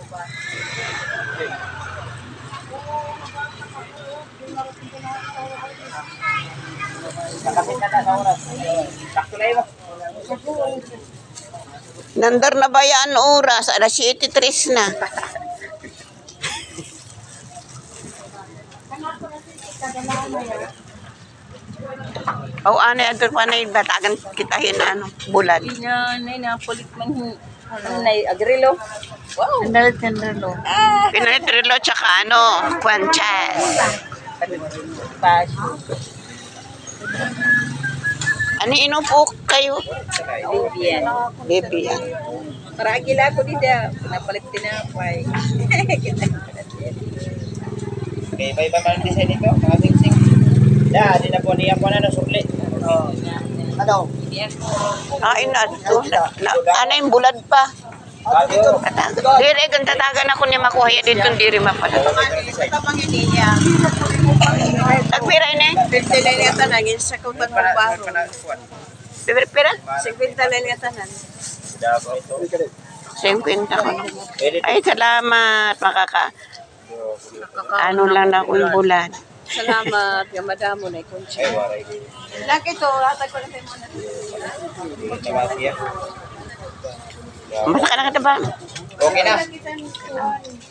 Nandar na ba yan oras? Alas 7:03 na. Oh, ano yan? Ito pa na yung batagan kitahin na bulan. Napulit man agrilo. Wow. Agrilo. Pinatrilo tsaka Guanches. Ano inupo kayo? Vivian. Vivian. Para agila ko dito. Napalit din ako ay. Okay, iba-iba man ang design nito, mga sing-sing. Ya, di na po niya po na sukli. Ano? Ay, ano yung bulad pa? Diri, kung tatagan ako niya makuha yan dito, diri mapala. Nagpira yun eh? Pwede na niya tanangin sa kutan ng baro. Pira? 50 na niya tanan. 50 ko. Ay, salamat. Ano lang na akong bulan. Salamat, yung madamo na ikunsi. Laki to, hatag ko na kayo muna. Masaka na ka ba? Okay na.